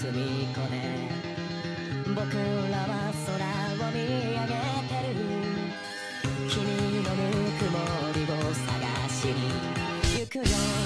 隅っこで僕らは空を見上げてる。君のぬくもりを探しに行くよ。